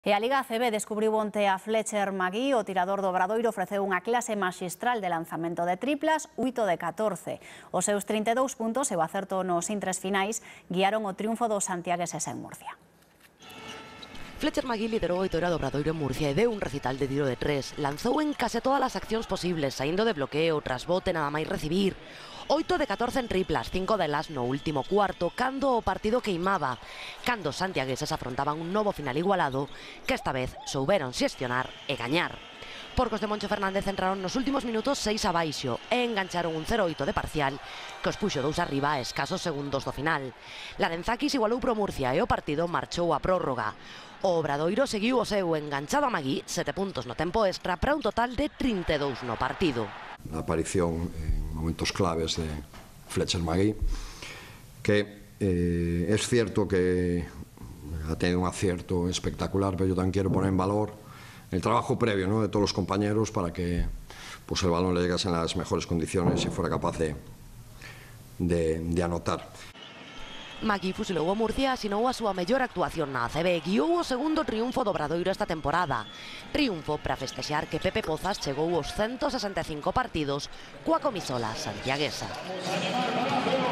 E a Liga ACB descubriu onte a Fletcher Magui, o tirador do Obradoiro ofreceu unha clase maxistral de lanzamento de triplas, 8 de 14. Os seus 32 puntos e o acerto nos intres finais guiaron o triunfo dos santiagueses en Murcia. Fletcher Magui liderou a vitória do Obradoiro en Murcia e deu un recital de tiro de tres. Lanzou en case todas as accións posibles, saindo de bloqueo, tras bote, nada máis recibir. 8 de 14 en triplas, 5 delas no último cuarto, cando o partido queimaba. Cando os santiagueses afrontaban un novo final igualado, que esta vez souberon xestionar e gañar. Porcos de Moncho Fernández entraron nos últimos minutos 6 abaixo e engancharon un 0-8 de parcial que os puxo 2 arriba a escasos segundos do final. Larenzakis igualou pro Murcia e o partido marchou a prórroga. O Obradoiro seguiu o seu enganchado a Magui, 7 puntos no tempo extra para un total de 32 no partido. La aparición en momentos claves de Fletcher Magui, que es cierto que ha tenido un acierto espectacular, pero yo también quiero poner en valor el trabajo previo, ¿no?, de todos los compañeros para que pues, el balón le llegase en las mejores condiciones y fuera capaz de anotar. Magui fusilou o Murcia e asinou a súa mellor actuación na ACB, guiou o segundo triunfo do Obradoiro esta temporada. Triunfo para festexar que Pepe Pozas chegou aos 165 partidos coa comisola santiaguesa.